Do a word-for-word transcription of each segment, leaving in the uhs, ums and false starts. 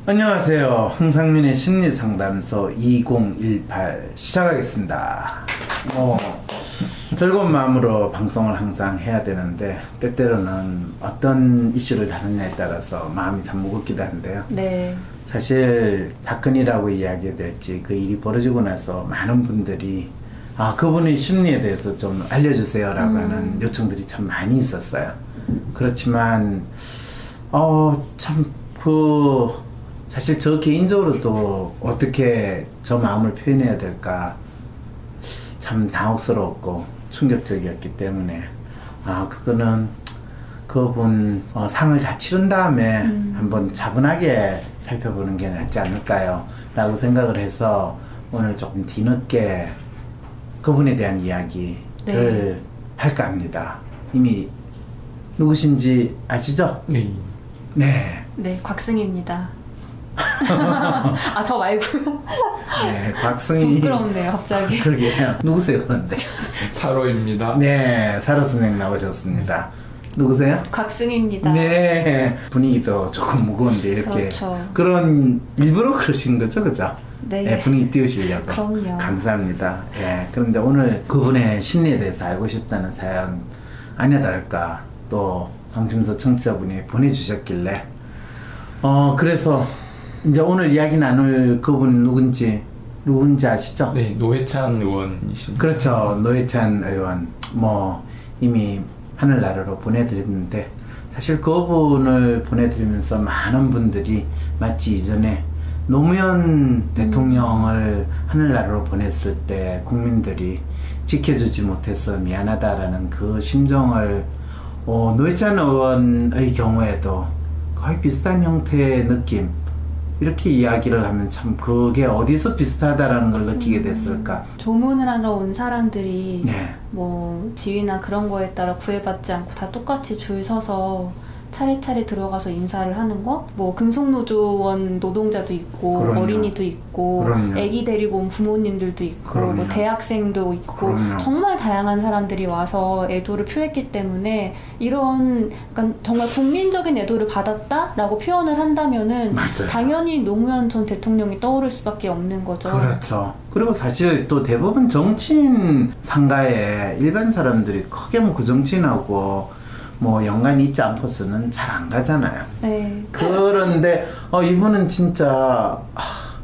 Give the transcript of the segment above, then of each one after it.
안녕하세요. 홍상민의 심리상담소 이천십팔 시작하겠습니다. 뭐 즐거운 마음으로 방송을 항상 해야 되는데 때때로는 어떤 이슈를 다루냐에 따라서 마음이 참 무겁기도 한데요. 네. 사실 사건이라고 이야기해야 될지 그 일이 벌어지고 나서 많은 분들이 아 그분의 심리에 대해서 좀 알려주세요 라고 음. 하는 요청들이 참 많이 있었어요. 그렇지만 어 참 그 사실 저 개인적으로도 어떻게 저 마음을 표현해야 될까 참 당혹스러웠고 충격적이었기 때문에 아 그거는 그분 어, 상을 다 치른 다음에 음. 한번 차분하게 살펴보는 게 낫지 않을까요? 라고 생각을 해서 오늘 조금 뒤늦게 그분에 대한 이야기를 네. 할까 합니다. 이미 누구신지 아시죠? 네. 네. 네, 곽승희입니다. 아, 저 말고요? 네, 곽승희. 부끄럽네요, 갑자기. 아, 그러게요. 누구세요, 그런데? 사로입니다. 네, 사로 선생님 나오셨습니다. 누구세요? 곽승희입니다. 네, 분위기도 조금 무거운데 이렇게 그렇죠. 그런 일부러 그러신 거죠, 그죠? 네. 네, 분위기 띄우시려고. 그럼요. 감사합니다. 예, 그런데 오늘 그분의 심리에 대해서 알고 싶다는 사연 아니나 다를까 또 방심소 청취자분이 보내주셨길래 어 그래서 이제 오늘 이야기 나눌 그분 누군지 누군지 아시죠? 네, 노회찬 의원이십니다. 그렇죠. 노회찬 의원 뭐 이미 하늘나라로 보내드렸는데 사실 그분을 보내드리면서 많은 분들이 마치 이전에 노무현 대통령을 하늘나라로 보냈을 때 국민들이 지켜주지 못해서 미안하다라는 그 심정을 어, 노회찬 의원의 경우에도 거의 비슷한 형태의 느낌 이렇게 이야기를 하면 참 그게 어디서 비슷하다라는 걸 느끼게 됐을까. 음, 조문을 하러 온 사람들이 네. 뭐 지위나 그런 거에 따라 구애받지 않고 다 똑같이 줄 서서 차례차례 들어가서 인사를 하는 거? 뭐 금속노조원 노동자도 있고 그럼요. 어린이도 있고 그럼요. 애기 데리고 온 부모님들도 있고 뭐 대학생도 있고 그럼요. 정말 다양한 사람들이 와서 애도를 표했기 때문에 이런 그러니까 정말 국민적인 애도를 받았다라고 표현을 한다면은 맞아요. 당연히 노무현 전 대통령이 떠오를 수밖에 없는 거죠. 그렇죠. 그리고 사실 또 대부분 정치인 상가에 일반 사람들이 크게 뭐 그 정치인하고 뭐 연관이 있지 않고서는 잘 안 가잖아요. 네. 그런데 어, 이분은 진짜 아,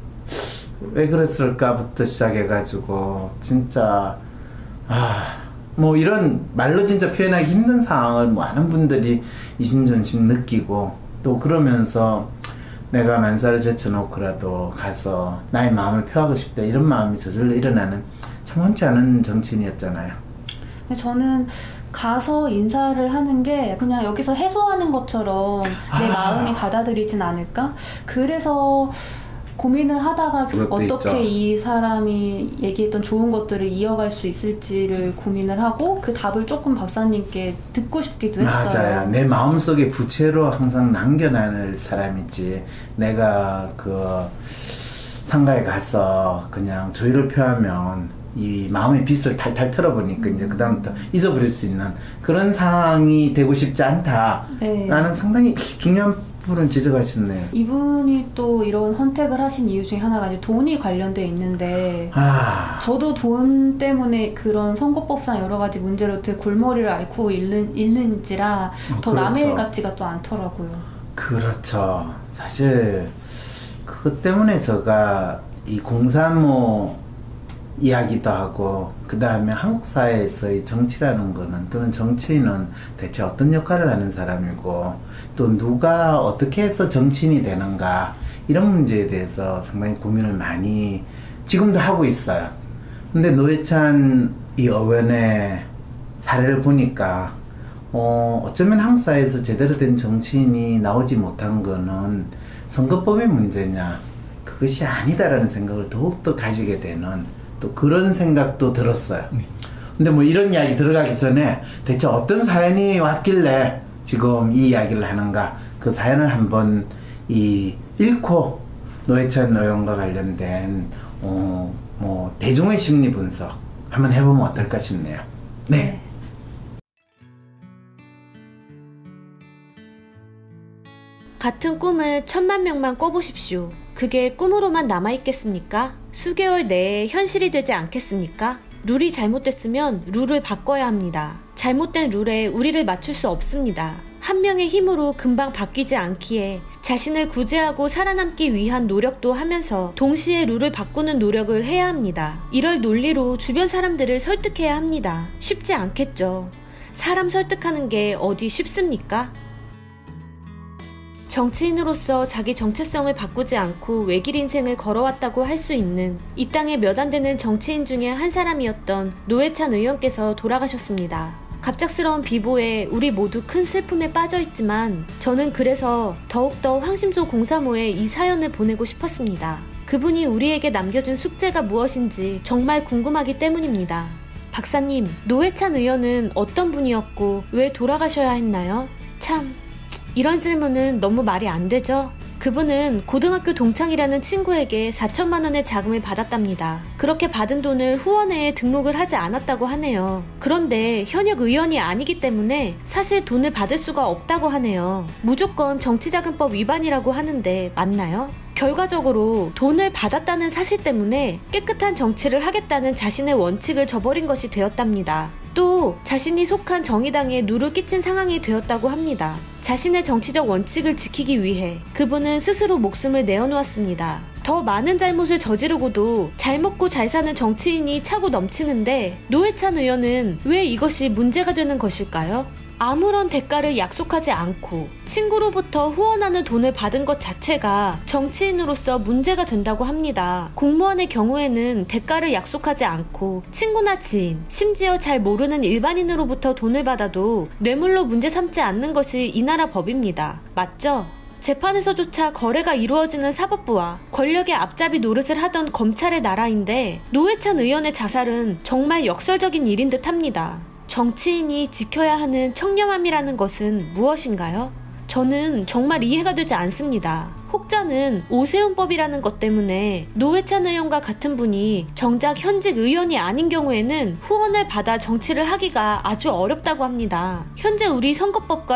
왜 그랬을까부터 시작해가지고 진짜 아, 뭐 이런 말로 진짜 표현하기 힘든 상황을 많은 분들이 이신전심 느끼고 또 그러면서 내가 만사를 제쳐놓고라도 가서 나의 마음을 표하고 싶다 이런 마음이 저절로 일어나는 참 흔치 않은 정치인이었잖아요. 저는 가서 인사를 하는 게 그냥 여기서 해소하는 것처럼 내 아. 마음이 받아들이진 않을까? 그래서 고민을 하다가 어떻게 있죠. 이 사람이 얘기했던 좋은 것들을 이어갈 수 있을지를 고민을 하고 그 답을 조금 박사님께 듣고 싶기도 했어요. 맞아요. 내 마음속에 부채로 항상 남겨놔야 사람이지 내가 그 상가에 가서 그냥 조의를 표하면 이 마음의 빚을 탈탈 털어보니까 음. 이제 그 다음부터 잊어버릴 수 있는 그런 상황이 되고 싶지 않다라는 네. 상당히 중요한 부분을 지적하셨네요. 이분이 또 이런 선택을 하신 이유 중에 하나가 이제 돈이 관련돼 있는데 아. 저도 돈 때문에 그런 선거법상 여러 가지 문제로 되게 골머리를 앓고 잃는, 잃는지라 어, 더 그렇죠. 남의 일 같지가 또 않더라고요. 그렇죠. 사실 그것 때문에 제가 이 공삼오 이야기도 하고 그 다음에 한국 사회에서의 정치라는 거는 또는 정치인은 대체 어떤 역할을 하는 사람이고 또 누가 어떻게 해서 정치인이 되는가 이런 문제에 대해서 상당히 고민을 많이 지금도 하고 있어요. 근데 노회찬 이 의원의 사례를 보니까 어, 어쩌면 한국 사회에서 제대로 된 정치인이 나오지 못한 거는 선거법의 문제냐 그것이 아니다라는 생각을 더욱더 가지게 되는 또 그런 생각도 들었어요. 네. 근데 뭐 이런 이야기 들어가기 전에 대체 어떤 사연이 왔길래 지금 이 이야기를 하는가 그 사연을 한번 이 읽고 노회찬 의원과 관련된 어, 뭐 대중의 심리 분석 한번 해보면 어떨까 싶네요. 네. 네. 같은 꿈을 천만 명만 꿔보십시오. 그게 꿈으로만 남아있겠습니까? 수개월 내에 현실이 되지 않겠습니까? 룰이 잘못됐으면 룰을 바꿔야 합니다. 잘못된 룰에 우리를 맞출 수 없습니다. 한 명의 힘으로 금방 바뀌지 않기에 자신을 구제하고 살아남기 위한 노력도 하면서 동시에 룰을 바꾸는 노력을 해야 합니다. 이럴 논리로 주변 사람들을 설득해야 합니다. 쉽지 않겠죠. 사람 설득하는 게 어디 쉽습니까? 정치인으로서 자기 정체성을 바꾸지 않고 외길 인생을 걸어왔다고 할 수 있는 이 땅에 몇 안 되는 정치인 중에 한 사람이었던 노회찬 의원께서 돌아가셨습니다. 갑작스러운 비보에 우리 모두 큰 슬픔에 빠져있지만 저는 그래서 더욱더 황심소 공사모에 이 사연을 보내고 싶었습니다. 그분이 우리에게 남겨준 숙제가 무엇인지 정말 궁금하기 때문입니다. 박사님, 노회찬 의원은 어떤 분이었고 왜 돌아가셔야 했나요? 참, 이런 질문은 너무 말이 안 되죠? 그분은 고등학교 동창이라는 친구에게 사천만 원의 자금을 받았답니다. 그렇게 받은 돈을 후원회에 등록을 하지 않았다고 하네요. 그런데 현역 의원이 아니기 때문에 사실 돈을 받을 수가 없다고 하네요. 무조건 정치자금법 위반이라고 하는데 맞나요? 결과적으로 돈을 받았다는 사실 때문에 깨끗한 정치를 하겠다는 자신의 원칙을 저버린 것이 되었답니다. 또 자신이 속한 정의당에 누를 끼친 상황이 되었다고 합니다. 자신의 정치적 원칙을 지키기 위해 그분은 스스로 목숨을 내어놓았습니다. 더 많은 잘못을 저지르고도 잘 먹고 잘 사는 정치인이 차고 넘치는데 노회찬 의원은 왜 이것이 문제가 되는 것일까요? 아무런 대가를 약속하지 않고 친구로부터 후원하는 돈을 받은 것 자체가 정치인으로서 문제가 된다고 합니다. 공무원의 경우에는 대가를 약속하지 않고 친구나 지인, 심지어 잘 모르는 일반인으로부터 돈을 받아도 뇌물로 문제 삼지 않는 것이 이 나라 법입니다. 맞죠? 재판에서조차 거래가 이루어지는 사법부와 권력의 앞잡이 노릇을 하던 검찰의 나라인데 노회찬 의원의 자살은 정말 역설적인 일인 듯 합니다. 정치인이 지켜야 하는 청렴함이라는 것은 무엇인가요? 저는 정말 이해가 되지 않습니다. 혹자는 오세훈법이라는 것 때문에 노회찬 의원과 같은 분이 정작 현직 의원이 아닌 경우에는 후원을 받아 정치를 하기가 아주 어렵다고 합니다. 현재 우리 선거법과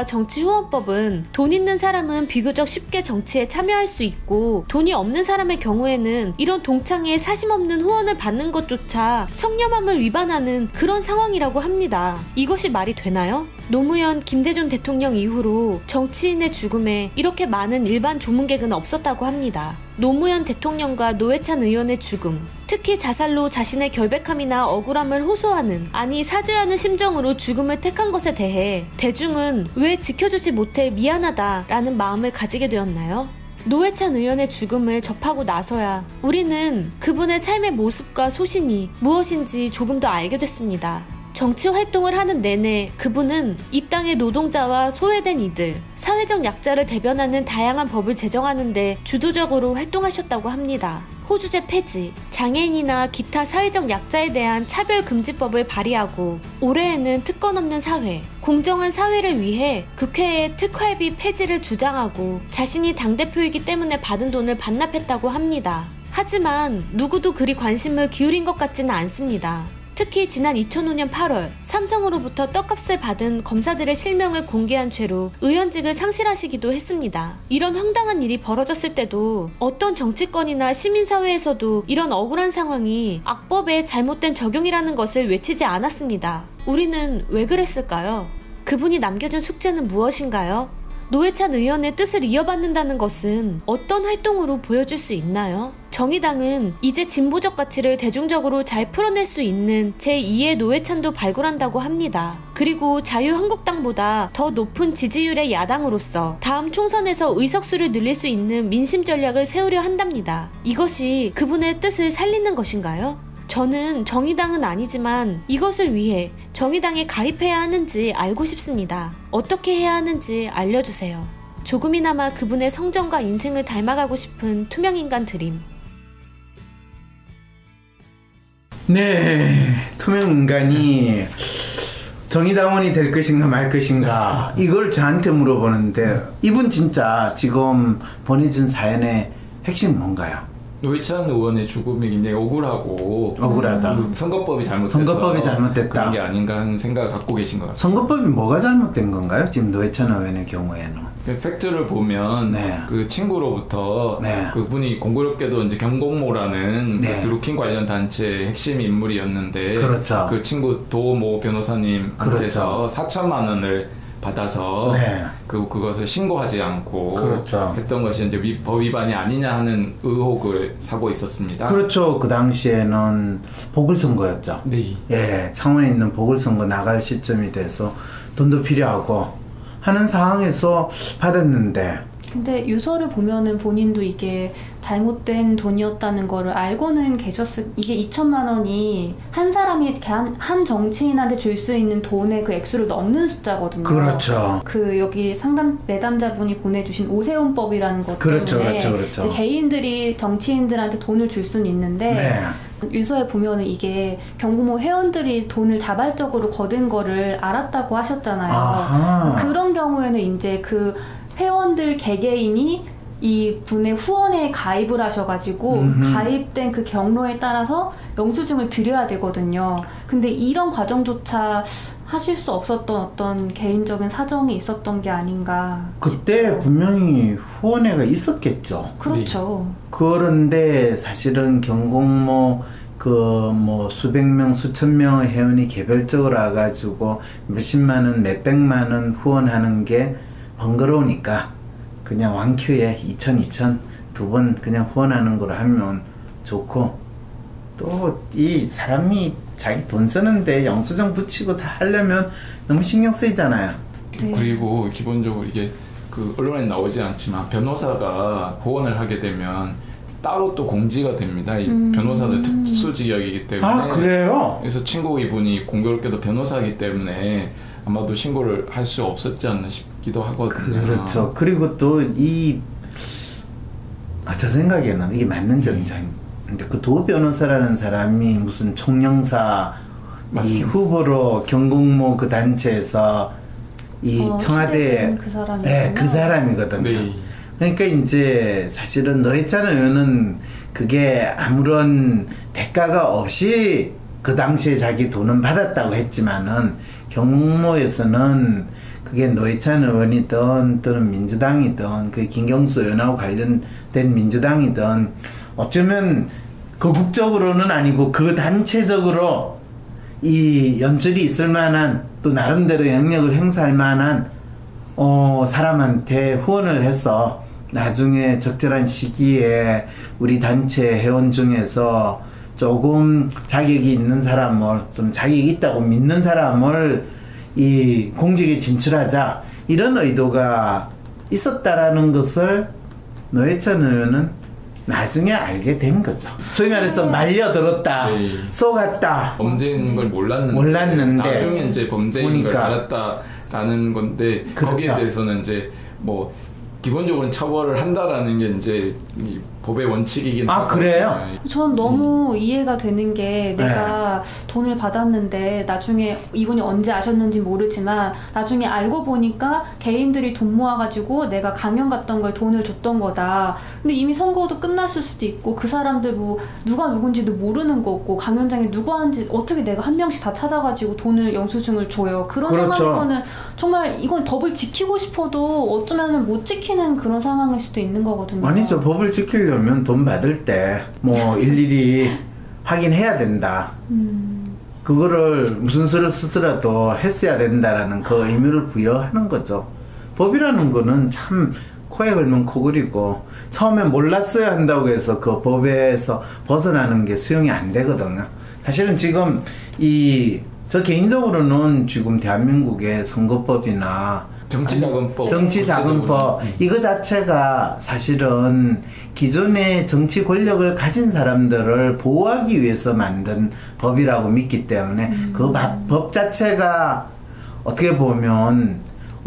정치후원법은 돈 있는 사람은 비교적 쉽게 정치에 참여할 수 있고 돈이 없는 사람의 경우에는 이런 동창에 사심 없는 후원을 받는 것조차 청렴함을 위반하는 그런 상황이라고 합니다. 이것이 말이 되나요? 노무현, 김대중 대통령 이후로 정치인의 죽음에 이렇게 많은 일반 조문객은 없었다고 합니다. 노무현 대통령과 노회찬 의원의 죽음, 특히 자살로 자신의 결백함이나 억울함을 호소하는, 아니 사죄하는 심정으로 죽음을 택한 것에 대해 대중은 왜 지켜주지 못해 미안하다라는 마음을 가지게 되었나요? 노회찬 의원의 죽음을 접하고 나서야 우리는 그분의 삶의 모습과 소신이 무엇인지 조금 더 알게 됐습니다. 정치 활동을 하는 내내 그분은 이 땅의 노동자와 소외된 이들, 사회적 약자를 대변하는 다양한 법을 제정하는 데 주도적으로 활동하셨다고 합니다. 호주제 폐지, 장애인이나 기타 사회적 약자에 대한 차별금지법을 발의하고 올해에는 특권 없는 사회, 공정한 사회를 위해 국회에 특활비 폐지를 주장하고 자신이 당대표이기 때문에 받은 돈을 반납했다고 합니다. 하지만 누구도 그리 관심을 기울인 것 같지는 않습니다. 특히 지난 이천오 년 팔월 삼성으로부터 떡값을 받은 검사들의 실명을 공개한 죄로 의원직을 상실하시기도 했습니다. 이런 황당한 일이 벌어졌을 때도 어떤 정치권이나 시민사회에서도 이런 억울한 상황이 악법의 잘못된 적용이라는 것을 외치지 않았습니다. 우리는 왜 그랬을까요? 그분이 남겨준 숙제는 무엇인가요? 노회찬 의원의 뜻을 이어받는다는 것은 어떤 활동으로 보여줄 수 있나요? 정의당은 이제 진보적 가치를 대중적으로 잘 풀어낼 수 있는 제이의 노회찬도 발굴한다고 합니다. 그리고 자유한국당보다 더 높은 지지율의 야당으로서 다음 총선에서 의석수를 늘릴 수 있는 민심 전략을 세우려 한답니다. 이것이 그분의 뜻을 살리는 것인가요? 저는 정의당은 아니지만 이것을 위해 정의당에 가입해야 하는지 알고 싶습니다. 어떻게 해야 하는지 알려주세요. 조금이나마 그분의 성정과 인생을 닮아가고 싶은 투명인간 드림. 네, 투명인간이 정의당원이 될 것인가 말 것인가 이걸 저한테 물어보는데 이분 진짜 지금 보내준 사연의 핵심 뭔가요? 노회찬 의원의 죽음이 굉장히 억울하고 억울하다. 그 선거법이 잘못됐어. 선거법이 잘못됐다. 그런 게 아닌가 하는 생각을 갖고 계신 것 같습니다. 선거법이 뭐가 잘못된 건가요? 지금 노회찬 의원의 경우에는. 팩트를 보면 네. 그 친구로부터 네. 그분이 공교롭게도 이제 경공모라는 네. 그 드루킹 관련 단체의 핵심 인물이었는데 그렇죠. 그 친구 도모 변호사님한테서 그렇죠. 사천만 원을 받아서 네. 그 그것을 신고하지 않고 그렇죠. 했던 것이 이제 위, 법 위반이 아니냐 하는 의혹을 사고 있었습니다. 그렇죠. 그 당시에는 보궐선거였죠. 네. 예, 창원에 있는 보궐선거 나갈 시점이 돼서 돈도 필요하고 하는 상황에서 받았는데. 근데 유서를 보면은 본인도 이게 잘못된 돈이었다는 거를 알고는 계셨을, 이게 이천만 원이 한 사람이 한, 한 정치인한테 줄 수 있는 돈의 그 액수를 넘는 숫자거든요. 그렇죠. 그 여기 상담 내담자분이 보내주신 오세훈법이라는 것 그렇죠, 때문에 그렇죠, 그렇죠. 이제 개인들이 정치인들한테 돈을 줄 수는 있는데 네. 유서에 보면은 이게 경공모 회원들이 돈을 자발적으로 거둔 거를 알았다고 하셨잖아요. 아하. 그런 경우에는 이제 그 회원들 개개인이 이 분의 후원에 가입을 하셔가지고 음흠. 가입된 그 경로에 따라서 영수증을 드려야 되거든요. 근데 이런 과정조차 하실 수 없었던 어떤 개인적인 사정이 있었던 게 아닌가 그때 싶어요. 분명히 후원회가 있었겠죠. 그렇죠. 그런데 사실은 경공모 그 뭐 수백 명 수천 명의 회원이 개별적으로 와가지고 몇십만 원 몇백만 원 후원하는 게 번거로우니까 그냥 왕큐에 이천 이천 두 번 그냥 후원하는 걸로 하면 좋고, 또 이 사람이 자기 돈 쓰는데 영수증 붙이고 다 하려면 너무 신경 쓰이잖아요. 네. 그리고 기본적으로 이게 그 언론에 나오지 않지만 변호사가 후원을 하게 되면 따로 또 공지가 됩니다. 이 음. 변호사들 특수직역이기 때문에. 아, 그래요? 그래서 친구 이분이 공교롭게도 변호사이기 때문에 아마도 신고를 할 수 없었지 않나 싶기도 하거든요. 그렇죠. 그리고 또 이 아, 저 생각에는 이게 맞는지는 잘. 근데 그 도 변호사라는 사람이 무슨 총영사 이 맞습니다. 후보로 경공모 그 단체에서 이 어, 청와대에 시대된 그 사람이구나. 네, 그 사람이거든요. 네. 그러니까 이제 사실은 노회찬 의원은 그게 아무런 대가가 없이 그 당시에 자기 돈은 받았다고 했지만은 경공모에서는 그게 노회찬 의원이든 또는 민주당이든 그 김경수 의원하고 관련된 민주당이든 어쩌면 거국적으로는 아니고 그 단체적으로 이 연줄이 있을 만한 또 나름대로 영역을 행사할 만한 어 사람한테 후원을 해서 나중에 적절한 시기에 우리 단체 회원 중에서 조금 자격이 있는 사람을 또는 자격이 있다고 믿는 사람을 이 공직에 진출하자, 이런 의도가 있었다라는 것을 노회찬 의원은 나중에 알게 된 거죠. 소위 말해서 말려들었다, 네. 속았다. 범죄인 걸 몰랐는데, 몰랐는데 나중에 이제 범죄인 걸 보니까. 알았다라는 건데 그렇죠. 거기에 대해서는 이제 뭐 기본적으로 처벌을 한다라는 게 이제 이 법의 원칙이긴 아, 하거든요. 그래요? 전 너무 이해가 되는 게, 내가 돈을 받았는데 나중에 이분이 언제 아셨는지 모르지만 나중에 알고 보니까 개인들이 돈 모아가지고 내가 강연 갔던 거에 돈을 줬던 거다. 근데 이미 선거도 끝났을 수도 있고 그 사람들 뭐 누가 누군지도 모르는 거고 강연장에 누구 하는지 어떻게 내가 한 명씩 다 찾아가지고 돈을 영수증을 줘요. 그런 그렇죠. 상황에서는 정말 이건 법을 지키고 싶어도 어쩌면 못 지키는 그런 상황일 수도 있는 거거든요. 아니죠. 법을 지키려면 돈 받을 때 뭐 일일이 확인해야 된다. 음. 그거를 무슨 수를 쓰더라도 했어야 된다라는 그 의무를 부여하는 거죠. 법이라는 거는 참 코에 걸면 코걸이고, 처음에 몰랐어야 한다고 해서 그 법에서 벗어나는 게 수용이 안 되거든요. 사실은 지금 이 저 개인적으로는 지금 대한민국의 선거법이나 정치자금법, 정치자금법 이거 자체가 사실은 기존의 정치 권력을 가진 사람들을 보호하기 위해서 만든 법이라고 믿기 때문에 음. 그 법 자체가 어떻게 보면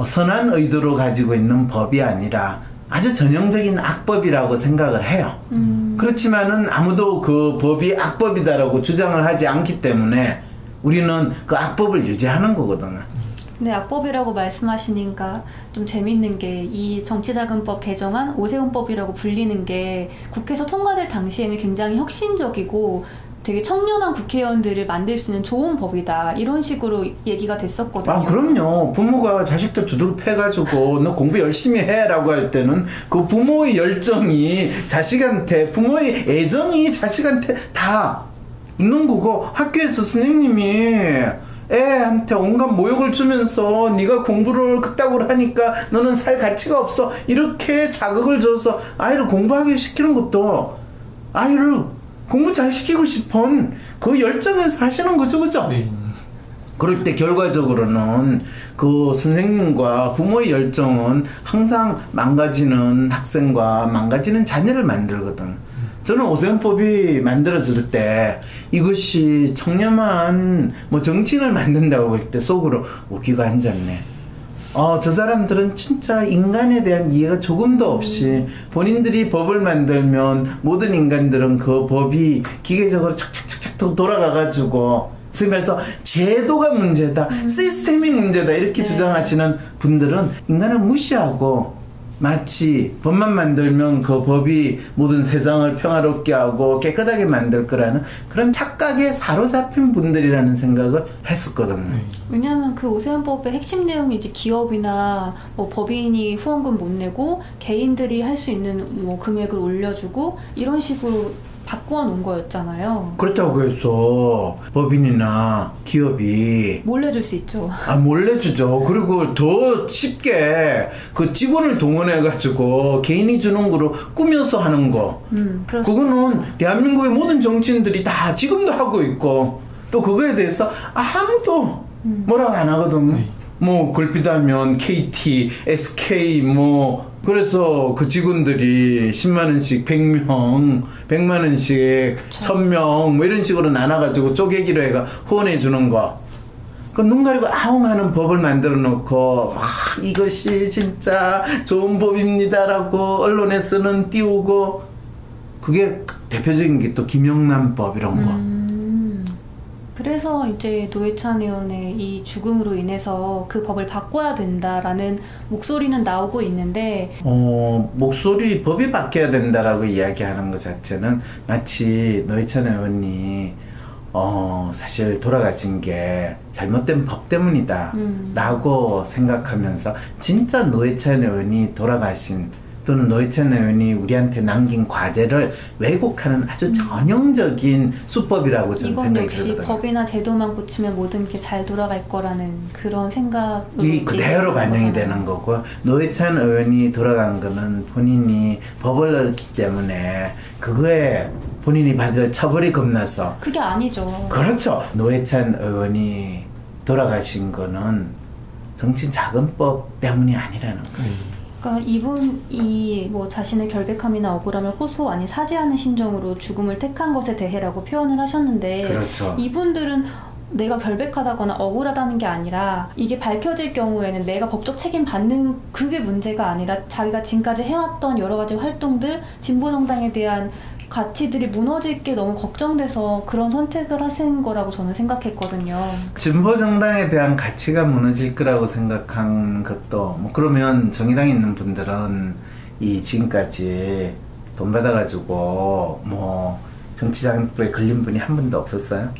선한 의도로 가지고 있는 법이 아니라 아주 전형적인 악법이라고 생각을 해요. 음. 그렇지만은 아무도 그 법이 악법이다라고 주장을 하지 않기 때문에 우리는 그 악법을 유지하는 거거든요. 네, 악법이라고 말씀하시니까 좀 재밌는 게, 이 정치자금법 개정안 오세훈법이라고 불리는 게 국회에서 통과될 당시에는 굉장히 혁신적이고 되게 청렴한 국회의원들을 만들 수 있는 좋은 법이다. 이런 식으로 얘기가 됐었거든요. 아, 그럼요. 부모가 자식들 두들겨 패가지고 너 공부 열심히 해라고 할 때는 그 부모의 열정이 자식한테, 부모의 애정이 자식한테 다 있는 거고, 학교에서 선생님이 애한테 온갖 모욕을 주면서 네가 공부를 그따구로 하니까 너는 살 가치가 없어, 이렇게 자극을 줘서 아이를 공부하게 시키는 것도 아이를 공부 잘 시키고 싶은 그 열정에서 하시는 거죠, 그죠? 네. 그럴 때 결과적으로는 그 선생님과 부모의 열정은 항상 망가지는 학생과 망가지는 자녀를 만들거든. 저는 오세훈법이 만들어질 때 이것이 청렴한 뭐 정치인을 만든다고 할 때 속으로 웃기가 앉았네. 어, 저 사람들은 진짜 인간에 대한 이해가 조금도 없이 본인들이 법을 만들면 모든 인간들은 그 법이 기계적으로 착착착착 돌아가가지고, 소위 말해서 제도가 문제다, 음. 시스템이 문제다, 이렇게 네. 주장하시는 분들은 인간을 무시하고 마치 법만 만들면 그 법이 모든 세상을 평화롭게 하고 깨끗하게 만들 거라는 그런 착각에 사로잡힌 분들이라는 생각을 했었거든요. 왜냐하면 그 오세훈법의 핵심 내용이 이제 기업이나 뭐 법인이 후원금 못 내고 개인들이 할 수 있는 뭐 금액을 올려주고 이런 식으로 바꾸어 놓은 거였잖아요. 그렇다고 해서 법인이나 기업이 몰래 줄 수 있죠. 아, 몰래 주죠. 그리고 더 쉽게 그 직원을 동원해가지고 개인이 주는 거로 꾸며서 하는 거. 음, 그거는 대한민국의 모든 정치인들이 다 지금도 하고 있고, 또 그거에 대해서 아무도 음. 뭐라고 안 하거든요. 네. 뭐 걸핏하면 케이티, 에스케이 뭐 그래서 그 직원들이 십만 원씩 백 명, 백만 원씩 천 명 뭐 이런 식으로 나눠가지고 쪼개기로 해가 후원해 주는 거. 그 눈 가리고 아웅 하는 법을 만들어 놓고 와, 이것이 진짜 좋은 법입니다라고 언론에서는 띄우고, 그게 대표적인 게 또 김영란법 이런 거. 음. 그래서 이제 노회찬 의원의 이 죽음으로 인해서 그 법을 바꿔야 된다라는 목소리는 나오고 있는데, 어, 목소리, 법이 바뀌어야 된다라고 이야기하는 것 자체는 마치 노회찬 의원이 어, 사실 돌아가신 게 잘못된 법 때문이다 음. 라고 생각하면서 진짜 노회찬 의원이 돌아가신, 또는 노회찬 의원이 우리한테 남긴 과제를 왜곡하는 아주 전형적인 수법이라고 저는 생각이 들거든요. 이건 역시 법이나 제도만 고치면 모든 게 잘 돌아갈 거라는 그런 생각으로 이 그대로 반영이 되는 거고, 노회찬 의원이 돌아간 거는 본인이 법을 넣었기 때문에 그거에 본인이 받을 처벌이 겁나서. 그게 아니죠. 그렇죠. 노회찬 의원이 돌아가신 거는 정치자금법 때문이 아니라는 거예요. 음. 그러니까 이분이 뭐 자신의 결백함이나 억울함을 호소 아니 사죄하는 심정으로 죽음을 택한 것에 대해라고 표현을 하셨는데, 그렇죠. 이분들은 내가 결백하다거나 억울하다는 게 아니라 이게 밝혀질 경우에는 내가 법적 책임 받는 그게 문제가 아니라 자기가 지금까지 해왔던 여러 가지 활동들, 진보정당에 대한 가치들이 무너질 게 너무 걱정돼서 그런 선택을 하신 거라고 저는 생각했거든요. 진보정당에 대한 가치가 무너질 거라고 생각한 것도, 뭐 그러면 정의당에 있는 분들은 이 지금까지 돈 받아가지고 뭐 정치자금법에 걸린 분이 한 분도 없었어요?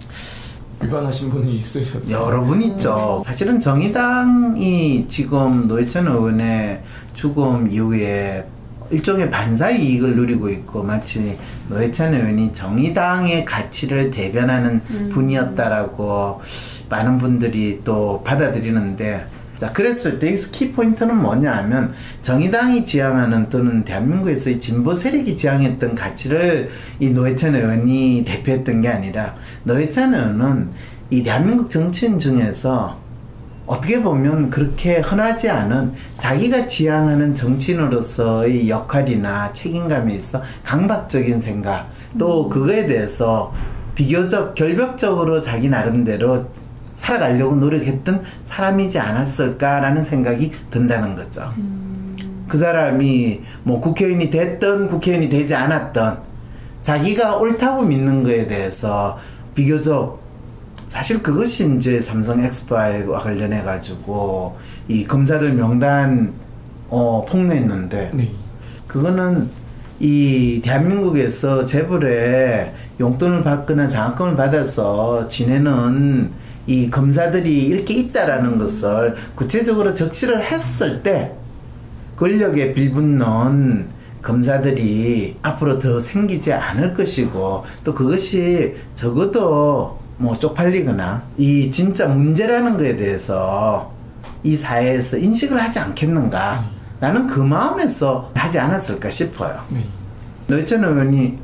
위반하신 분이 있으셨죠? 여러 분 있죠. 음. 사실은 정의당이 지금 노회찬 의원의 죽음 이후에 일종의 반사 이익을 누리고 있고, 마치 노회찬 의원이 정의당의 가치를 대변하는 음. 분이었다라고 많은 분들이 또 받아들이는데, 자, 그랬을 때 여기서 키포인트는 뭐냐 하면, 정의당이 지향하는 또는 대한민국에서의 진보 세력이 지향했던 가치를 이 노회찬 의원이 대표했던 게 아니라, 노회찬 의원은 이 대한민국 정치인 중에서 어떻게 보면 그렇게 흔하지 않은 자기가 지향하는 정치인으로서의 역할이나 책임감에 있어 강박적인 생각, 또 그거에 대해서 비교적 결벽적으로 자기 나름대로 살아가려고 노력했던 사람이지 않았을까라는 생각이 든다는 거죠. 음. 그 사람이 뭐 국회의원이 됐던 국회의원이 되지 않았던, 자기가 옳다고 믿는 거에 대해서 비교적, 사실 그것이 이제 삼성 엑스파일과 관련해 가지고 이 검사들 명단 어 폭로했는데, 네. 그거는 이 대한민국에서 재벌에 용돈을 받거나 장학금을 받아서 지내는 이 검사들이 이렇게 있다라는 것을 구체적으로 적시를 했을 때 권력에 빌붙는 검사들이 앞으로 더 생기지 않을 것이고, 또 그것이 적어도 뭐 쪽팔리거나 이 진짜 문제라는 것에 대해서 이 사회에서 인식을 하지 않겠는가 라는 그 마음에서 하지 않았을까 싶어요. 네. 노회찬 의원이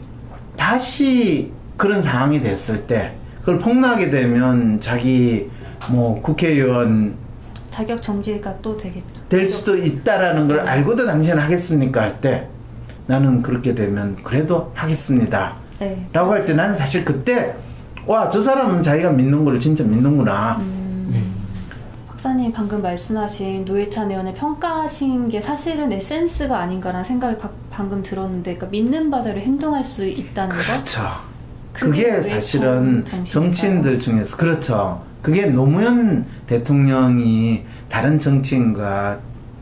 다시 그런 상황이 됐을 때 그걸 폭로하게 되면 자기 뭐 국회의원 자격 정지가 또 되겠죠. 될 수도 있다라는 걸 알고도 당신은 하겠습니까 할 때 나는 그렇게 되면 그래도 하겠습니다. 네. 라고 할 때 나는 사실 그때 와, 저 사람은 자기가 믿는 걸 진짜 믿는구나. 음. 네. 박사님 방금 말씀하신 노회찬 의원을 평가하신 게 사실은 에센스가 아닌가라는 생각이 바, 방금 들었는데, 그러니까 믿는 바대로 행동할 수 있다는 것. 그렇죠. 그게, 그게 사실은 정치인들 중에서 그렇죠. 그게 노무현 대통령이 다른 정치인과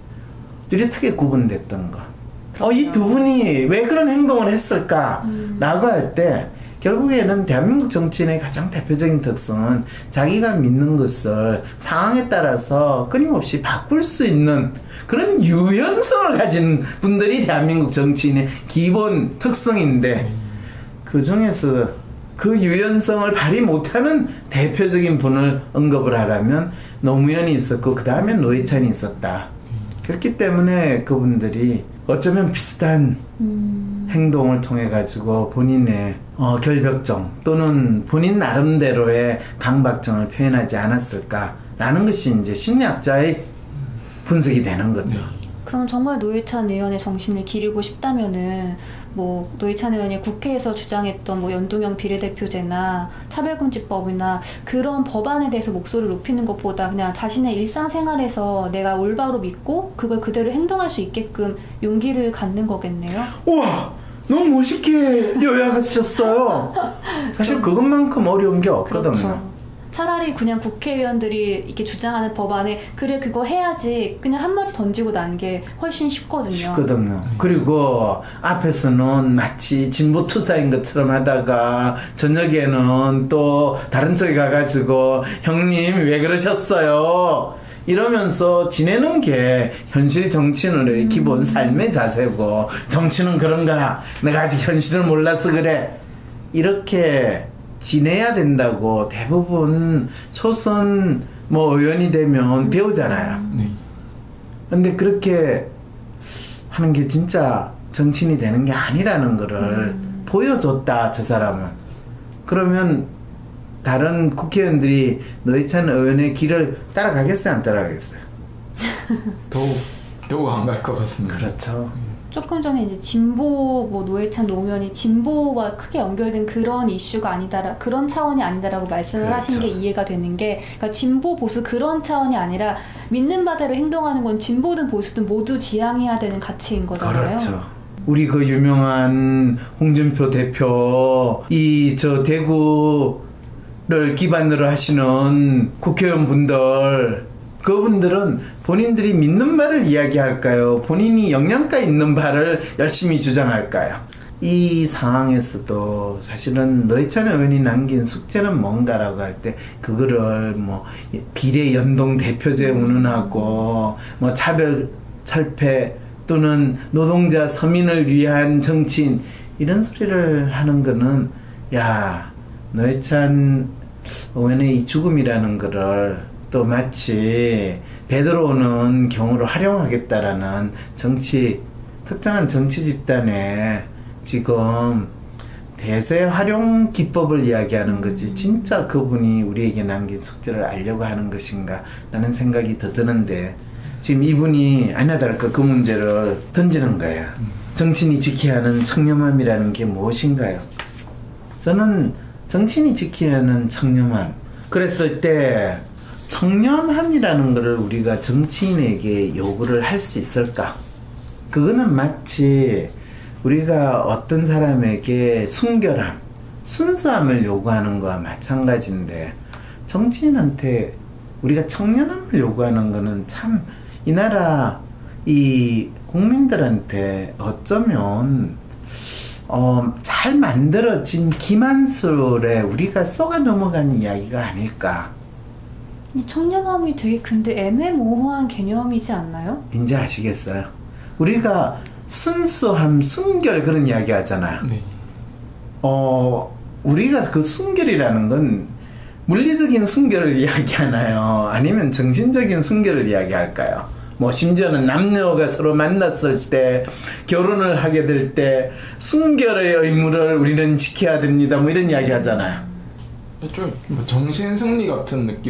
뚜렷하게 구분됐던 거. 어, 이 두 분이 왜 그런 행동을 했을까? 음. 라고 할 때 결국에는 대한민국 정치인의 가장 대표적인 특성은 자기가 믿는 것을 상황에 따라서 끊임없이 바꿀 수 있는 그런 유연성을 가진 분들이 대한민국 정치인의 기본 특성인데, 그 중에서 그 유연성을 발휘 못하는 대표적인 분을 언급을 하라면 노무현이 있었고 그 다음에 노회찬이 있었다. 그렇기 때문에 그분들이 어쩌면 비슷한 음. 행동을 통해 가지고 본인의 어, 결벽증 또는 본인 나름대로의 강박증을 표현하지 않았을까라는 것이 이제 심리학자의 분석이 되는 거죠. 그럼 정말 노회찬 의원의 정신을 기리고 싶다면은 뭐 노회찬 의원이 국회에서 주장했던 뭐 연동형 비례대표제나 차별금지법이나 그런 법안에 대해서 목소리를 높이는 것보다 그냥 자신의 일상생활에서 내가 올바로 믿고 그걸 그대로 행동할 수 있게끔 용기를 갖는 거겠네요. 우와! 너무 멋있게 요약하셨어요. 사실 그것만큼 어려운 게 없거든요. 그렇죠. 차라리 그냥 국회의원들이 이렇게 주장하는 법안에 그래 그거 해야지 그냥 한마디 던지고 난 게 훨씬 쉽거든요. 쉽거든요. 그리고 앞에서는 마치 진보 투사인 것처럼 하다가 저녁에는 또 다른 쪽에 가가지고 형님 왜 그러셨어요? 이러면서 지내는 게 현실 정치인의 음. 기본 삶의 자세고, 정치는 그런가? 내가 아직 현실을 몰라서 그래. 이렇게 지내야 된다고 대부분 초선 뭐 의원이 되면 배우잖아요. 네. 근데 그렇게 하는 게 진짜 정치인이 되는 게 아니라는 거를 음. 보여줬다, 저 사람은. 그러면 다른 국회의원들이 노회찬 의원의 길을 따라가겠어요, 안 따라가겠어요? 더욱 더욱 안 갈 것 같습니다. 그렇죠. 조금 전에 이제 진보, 뭐 노회찬, 노무현이 진보와 크게 연결된 그런 이슈가 아니다라, 그런 차원이 아니다라고 말씀을 그렇죠. 하신 게 이해가 되는 게, 그러니까 진보 보수 그런 차원이 아니라 믿는 바대로 행동하는 건 진보든 보수든 모두 지향해야 되는 가치인 거잖아요. 그렇죠. 우리 그 유명한 홍준표 대표, 이 저 대구를 기반으로 하시는 국회의원분들, 그분들은 본인들이 믿는 바를 이야기할까요? 본인이 영양가 있는 바를 열심히 주장할까요? 이 상황에서도 사실은 노회찬 의원이 남긴 숙제는 뭔가라고 할 때 그거를 뭐 비례 연동 대표제 운운하고 뭐 차별 철폐 또는 노동자 서민을 위한 정치인 이런 소리를 하는 거는, 야, 노회찬 의원의 이 죽음이라는 거를 또 마치 배 들어오는 경우로 활용하겠다라는 정치, 특정한 정치 집단의 지금 대세 활용 기법을 이야기하는 거지, 진짜 그분이 우리에게 남긴 숙제를 알려고 하는 것인가 라는 생각이 더 드는데, 지금 이분이 아니나 다를까 그 문제를 던지는 거예요. 정치인이 지켜야 하는 청렴함이라는 게 무엇인가요? 저는 정치인이 지켜야 하는 청렴함, 그랬을 때 청렴함이라는 것을 우리가 정치인에게 요구를 할 수 있을까? 그거는 마치 우리가 어떤 사람에게 순결함, 순수함을 요구하는 거와 마찬가지인데, 정치인한테 우리가 청렴함을 요구하는 거는 참 이 나라 이 국민들한테 어쩌면 어, 잘 만들어진 기만술에 우리가 쏘가 넘어간 이야기가 아닐까. 이 청렴함이 되게 근데 애매모호한 개념이지 않나요? 이제 아시겠어요? 우리가 순수함, 순결 그런 이야기 하잖아요. 네. 어, 우리가 그 순결이라는 건 물리적인 순결을 이야기하나요? 아니면 정신적인 순결을 이야기할까요? 뭐 심지어는 남녀가 서로 만났을 때, 결혼을 하게 될 때 순결의 의무를 우리는 지켜야 됩니다. 뭐 이런 이야기 하잖아요. 좀 정신 승리 같은 느낌.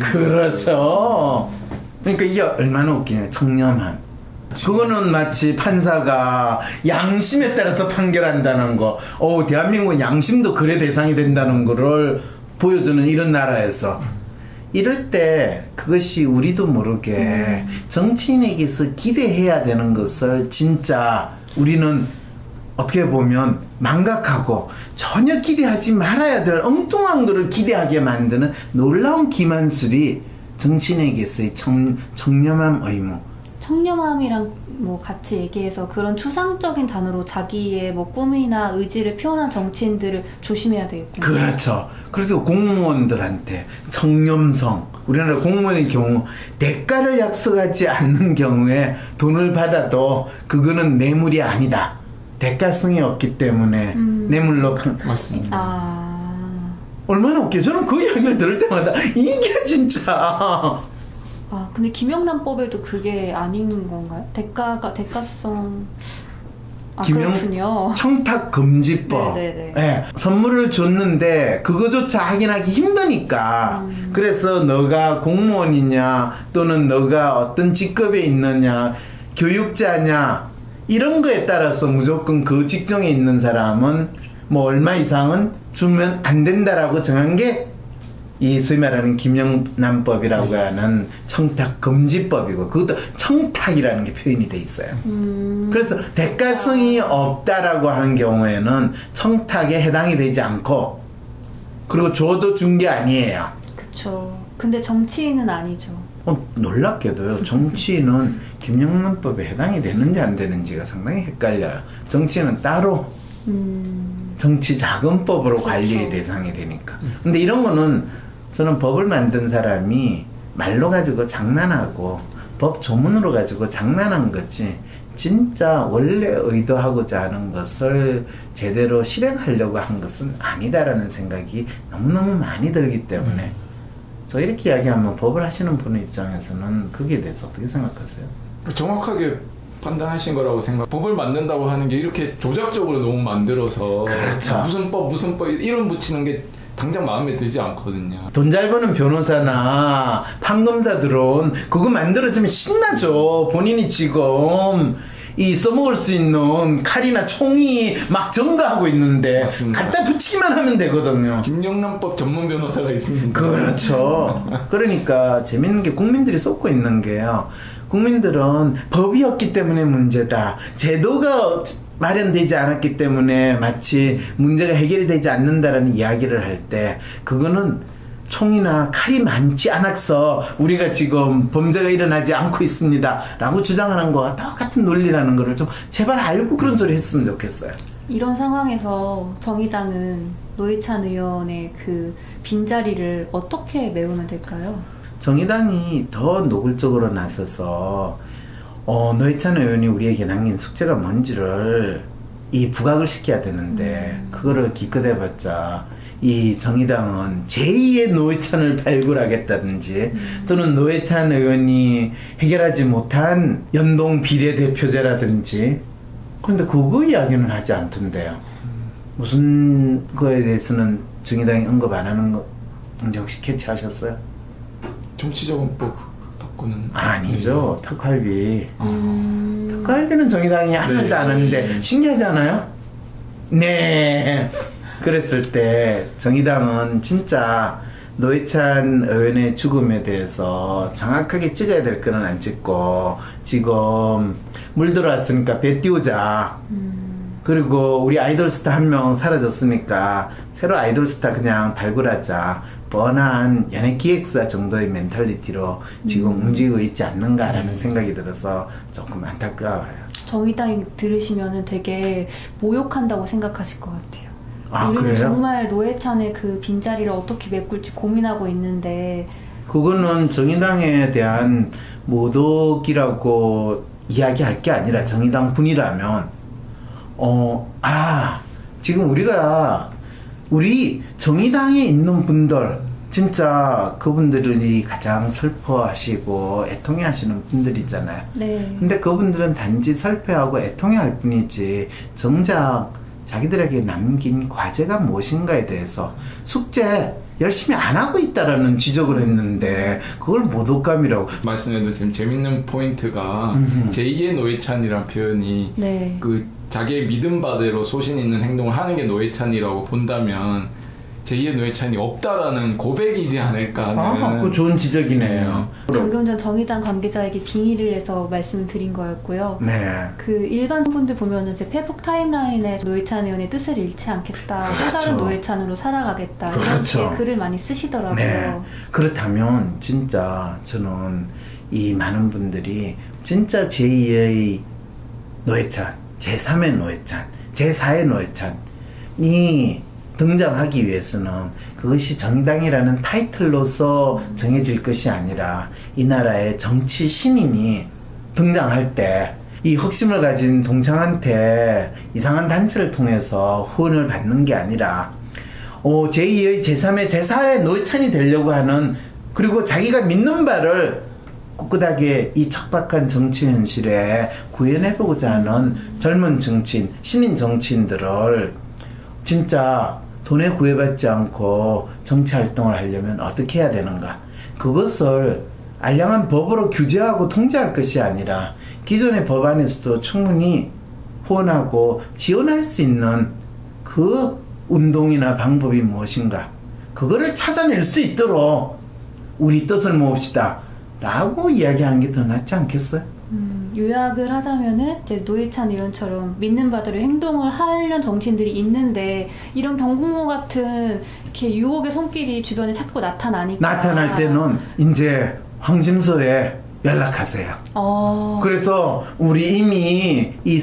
그렇죠. 그러니까 이게 얼마나 웃기냐. 청렴함. 그거는 마치 판사가 양심에 따라서 판결한다는 거. 어, 대한민국 양심도 그래 대상이 된다는 거를 보여주는 이런 나라에서 이럴 때 그것이 우리도 모르게 정치인에게서 기대해야 되는 것을 진짜 우리는 어떻게 보면 망각하고 전혀 기대하지 말아야 될 엉뚱한 거를 기대하게 만드는 놀라운 기만술이 정치인에게서의 청, 청렴함 의무. 청렴함이랑 뭐 같이 얘기해서 그런 추상적인 단어로 자기의 뭐 꿈이나 의지를 표현한 정치인들을 조심해야 되겠군요. 그렇죠. 그리고 공무원들한테 청렴성, 우리나라 공무원의 경우 대가를 약속하지 않는 경우에 돈을 받아도 그거는 뇌물이 아니다. 대가성이 없기 때문에 음. 뇌물로 맞습니다. 아... 얼마나 웃겨. 저는 그 이야기를 들을 때마다 이게 진짜. 아 근데 김영란법에도 그게 아닌 건가요? 대가가 대가성. 아 김영... 그렇군요. 청탁금지법. 네네네. 네, 선물을 줬는데 그거조차 확인하기 힘드니까. 음. 그래서 너가 공무원이냐 또는 너가 어떤 직급에 있느냐 교육자냐 이런 거에 따라서 무조건 그 직종에 있는 사람은 뭐 얼마 이상은 주면 안 된다라고 정한 게 이 소위 말하는 김영란법이라고 네. 하는 청탁금지법이고 그것도 청탁이라는 게 표현이 돼 있어요. 음. 그래서 대가성이 없다라고 하는 경우에는 청탁에 해당이 되지 않고 그리고 줘도 준 게 아니에요. 그쵸. 근데 정치인은 아니죠. 어, 놀랍게도요. 정치인은 김영란법에 해당이 되는지 안 되는지가 상당히 헷갈려요. 정치인은 따로 음. 정치자금법으로 그렇죠. 관리의 대상이 되니까. 근데 이런 거는 저는 법을 만든 사람이 말로 가지고 장난하고 법 조문으로 가지고 장난한 거지 진짜 원래 의도하고자 하는 것을 제대로 실행하려고 한 것은 아니다라는 생각이 너무너무 많이 들기 때문에 음. 저 이렇게 이야기하면 법을 하시는 분의 입장에서는 거기에 대해서 어떻게 생각하세요? 정확하게 판단하신 거라고 생각. 법을 만든다고 하는 게 이렇게 조작적으로 너무 만들어서 그렇죠. 무슨 법 무슨 법 이름 붙이는 게 당장 마음에 들지 않거든요. 돈 잘 버는 변호사나 판검사들은 그거 만들어주면 신나죠. 본인이 지금 이 써먹을 수 있는 칼이나 총이 막 증가하고 있는데 맞습니다. 갖다 붙이기만 하면 되거든요. 김영란법 전문 변호사가 있습니다. 그렇죠. 그러니까 재밌는 게 국민들이 쏟고 있는 게요. 국민들은 법이었기 때문에 문제다. 제도가 마련되지 않았기 때문에 마치 문제가 해결이 되지 않는다라는 이야기를 할 때 그거는 총이나 칼이 많지 않아서 우리가 지금 범죄가 일어나지 않고 있습니다 라고 주장하는 거와 똑같은 논리라는 거를 좀 제발 알고 그런 소리 했으면 좋겠어요. 이런 상황에서 정의당은 노회찬 의원의 그 빈자리를 어떻게 메우면 될까요? 정의당이 더 노골적으로 나서서 어, 노회찬 의원이 우리에게 남긴 숙제가 뭔지를 이 부각을 시켜야 되는데 음. 그거를 기껏해봤자 이 정의당은 제이의 노회찬을 발굴하겠다든지 음. 또는 노회찬 의원이 해결하지 못한 연동 비례대표제라든지 그런데 그거 이야기는 하지 않던데요. 음. 무슨 거에 대해서는 정의당이 언급 안 하는 거 언제 혹시 캐치하셨어요? 정치자금법 바꾸는 아니죠. 네. 특활비. 음... 특활비는 정의당이 한 번도 네. 안 하는데 신기하지 않아요? 네. 그랬을 때 정의당은 진짜 노회찬 의원의 죽음에 대해서 정확하게 찍어야 될 거는 안 찍고 지금 물 들어왔으니까 배 띄우자. 음... 그리고 우리 아이돌 스타 한 명 사라졌으니까 새로 아이돌 스타 그냥 발굴하자. 뻔한 연예기획사 정도의 멘탈리티로 지금 음. 움직이고 있지 않는가라는 음. 생각이 들어서 조금 안타까워요. 정의당 들으시면은 되게 모욕한다고 생각하실 것 같아요. 아, 우리는 그래요? 정말 노회찬의 그 빈자리를 어떻게 메꿀지 고민하고 있는데 그거는 정의당에 대한 모독이라고 이야기할 게 아니라 정의당 분이라면 어, 아 지금 우리가 우리 정의당에 있는 분들 진짜 그분들이 가장 슬퍼하시고 애통해하시는 분들이잖아요. 네. 근데 그분들은 단지 슬퍼하고 애통해할 뿐이지 정작 자기들에게 남긴 과제가 무엇인가에 대해서 숙제 열심히 안 하고 있다라는 지적을 했는데 그걸 모독감이라고. 말씀해도 지금 재밌는 포인트가 음흠. 제이의 노회찬이란 표현이 네. 그 자기의 믿음 바대로 소신 있는 행동을 하는 게 노회찬이라고 본다면 제이의 노회찬이 없다라는 고백이지 않을까 하는. 아, 그 좋은 지적이네요. 방금 전 정의당 관계자에게 빙의를 해서 말씀드린 거였고요. 네. 그 일반 분들 보면은 이제 페북 타임라인에 노회찬 의원의 뜻을 잃지 않겠다, 또 그렇죠. 다른 노회찬으로 살아가겠다 이런 그렇죠. 식의 글을 많이 쓰시더라고요. 네. 그렇다면 진짜 저는 이 많은 분들이 진짜 제이의 노회찬, 제삼의 노회찬, 제사의 노회찬이 등장하기 위해서는 그것이 정당이라는 타이틀로서 정해질 것이 아니라 이 나라의 정치 신인이 등장할 때 이 흑심을 가진 동창한테 이상한 단체를 통해서 후원을 받는 게 아니라 어, 제이의, 제삼의, 제사의 노회찬이 되려고 하는, 그리고 자기가 믿는 바를 꿋꿋하게 이 척박한 정치 현실에 구현해보고자 하는 젊은 정치인, 신인 정치인들을 진짜 돈에 구애받지 않고 정치활동을 하려면 어떻게 해야 되는가? 그것을 알량한 법으로 규제하고 통제할 것이 아니라 기존의 법안에서도 충분히 후원하고 지원할 수 있는 그 운동이나 방법이 무엇인가? 그거를 찾아낼 수 있도록 우리 뜻을 모읍시다 라고 이야기하는 게 더 낫지 않겠어요? 음, 요약을 하자면은 이제 노회찬 의원처럼 믿는 바대로 행동을 하려는 정치인들이 있는데 이런 경공모 같은 이렇게 유혹의 손길이 주변에 자꾸 나타나니까 나타날 때는 이제 황심소에 연락하세요. 어... 그래서 우리 이미 이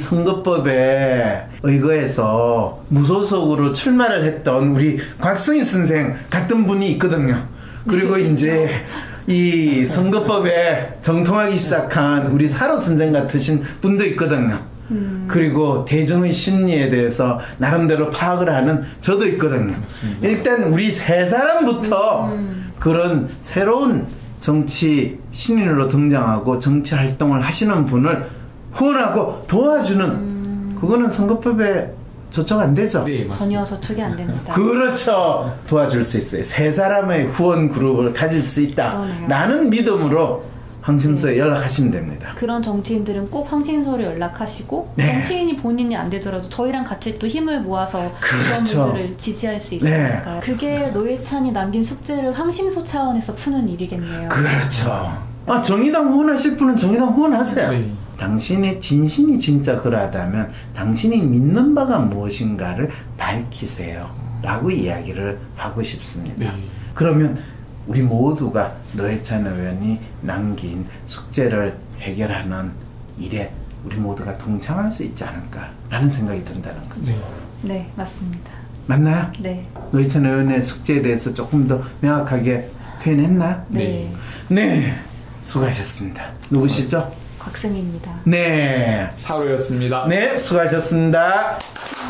선거법에 의거해서 무소속으로 출마를 했던 우리 곽승희 선생 같은 분이 있거든요. 그리고 이제 이 선거법에 정통하기 시작한 우리 사로 선생 같으신 분도 있거든요. 음. 그리고 대중의 심리에 대해서 나름대로 파악을 하는 저도 있거든요. 맞습니다. 일단 우리 세 사람부터 음. 그런 새로운 정치 신인으로 등장하고 정치 활동을 하시는 분을 후원하고 도와주는 음. 그거는 선거법에 저촉 안 되죠? 네, 맞습니다. 전혀 저촉이 안 됩니다. 그렇죠. 도와줄 수 있어요. 세 사람의 후원 그룹을 가질 수 있다 그러네요. 라는 믿음으로 황심소에 네. 연락하시면 됩니다. 그런 정치인들은 꼭 황심소로 연락하시고 네. 정치인이 본인이 안 되더라도 저희랑 같이 또 힘을 모아서 그렇죠. 그런 분들을 지지할 수 있으니까요. 네. 그게 노회찬이 남긴 숙제를 황심소 차원에서 푸는 일이겠네요. 그렇죠. 아, 정의당 후원하실 분은 정의당 후원하세요. 네. 당신의 진심이 진짜 그러하다면 당신이 믿는 바가 무엇인가를 밝히세요 라고 이야기를 하고 싶습니다. 네. 그러면 우리 모두가 노회찬 의원이 남긴 숙제를 해결하는 일에 우리 모두가 동참할 수 있지 않을까라는 생각이 든다는 거죠. 네. 네, 맞습니다. 맞나요? 네. 노회찬 의원의 숙제에 대해서 조금 더 명확하게 표현했나요? 네. 네, 수고하셨습니다. 누구시죠? 곽승희입니다. 네, 사로였습니다. 네, 수고하셨습니다.